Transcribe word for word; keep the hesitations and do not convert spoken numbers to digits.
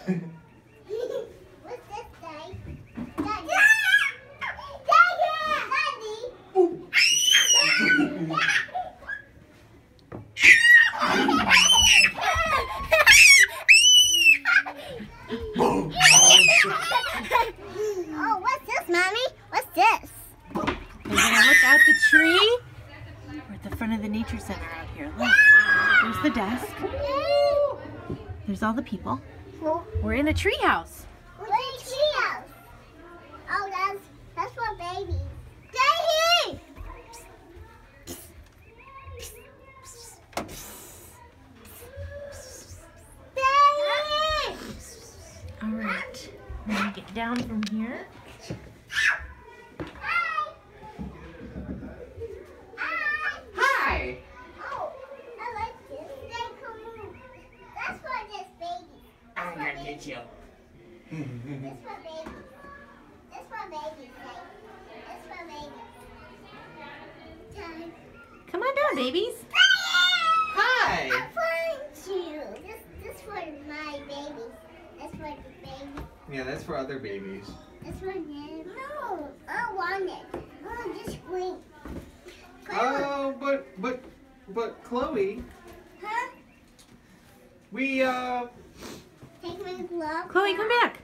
What's this, Daddy? Daddy. Daddy. Oh, what's this, Mommy? What's this? We're gonna look out the tree. We're at the front of the nature center out here. Look, there's the desk. There's all the people. We're in a tree house. What's a tree house? Oh, that's that's for babies. Daddy! Daddy! All right, we're gonna get down from here. Hi. Oh, I like this. They come move. That's for this baby. I'm gonna get you. This for babies. This for babies. This for babies. Dad. Come on down, babies. Hi. I want you. This, this for my babies. This for the baby. Yeah, that's for other babies. This for them. No, I want it. Oh, this green. Oh, but but but Chloe, Huh? we uh Take my glove. Chloe, come back.